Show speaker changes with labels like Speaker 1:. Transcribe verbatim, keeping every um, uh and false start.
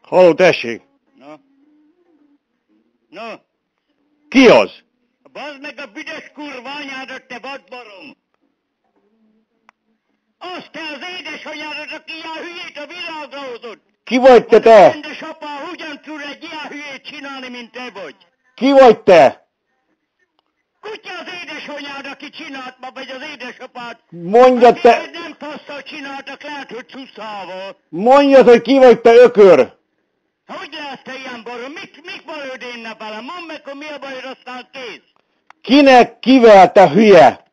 Speaker 1: Halló, tessék!
Speaker 2: Na? Na?
Speaker 1: Ki az?
Speaker 2: Bazd meg a büdös kurva anyádat, te vadbarom! Azt te az édesanyádat, aki ilyen hülyét a világra hozott!
Speaker 1: Ki vagy te,
Speaker 2: Az
Speaker 1: te?
Speaker 2: a rendes apa hogyan tud egy ilyen hülyét csinálni, mint te vagy?
Speaker 1: Ki vagy te?
Speaker 2: Kutya az édesanyád, aki csinált ma, vagy az édesapád.
Speaker 1: Mondja te...
Speaker 2: Akiket nem passzal csináltak, lehet, hogy szuszával.
Speaker 1: Mondjad, hogy ki vagy te, ökör!
Speaker 2: Hogy lesz te ilyen barom? Mit, mit bajod én ne velem? Mondd meg, hogy mi a bajod, aztán kész.
Speaker 1: Kinek, kivel, te hülye?